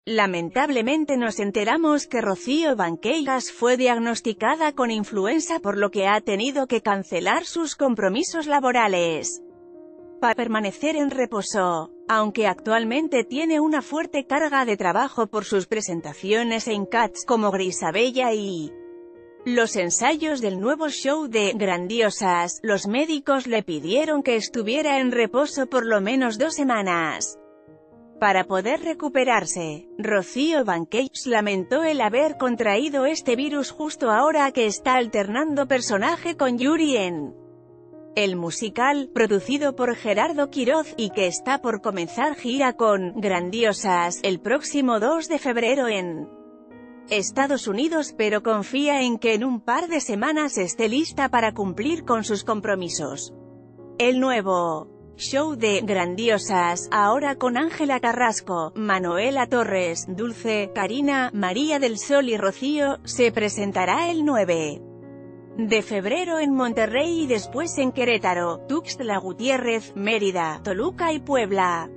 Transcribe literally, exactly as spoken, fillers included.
Lamentablemente nos enteramos que Rocío Banquellas fue diagnosticada con influenza, por lo que ha tenido que cancelar sus compromisos laborales para permanecer en reposo. Aunque actualmente tiene una fuerte carga de trabajo por sus presentaciones en Cats como Grisabella y los ensayos del nuevo show de Grandiosas, los médicos le pidieron que estuviera en reposo por lo menos dos semanas para poder recuperarse. Rocío Banquellas lamentó el haber contraído este virus justo ahora que está alternando personaje con Yuri en el musical, producido por Gerardo Quiroz, y que está por comenzar gira con Grandiosas el próximo dos de febrero en Estados Unidos, pero confía en que en un par de semanas esté lista para cumplir con sus compromisos. El nuevo show de Grandiosas, ahora con Ángela Carrasco, Manuela Torres, Dulce, Karina, María del Sol y Rocío, se presentará el nueve de febrero en Monterrey y después en Querétaro, Tuxtla Gutiérrez, Mérida, Toluca y Puebla.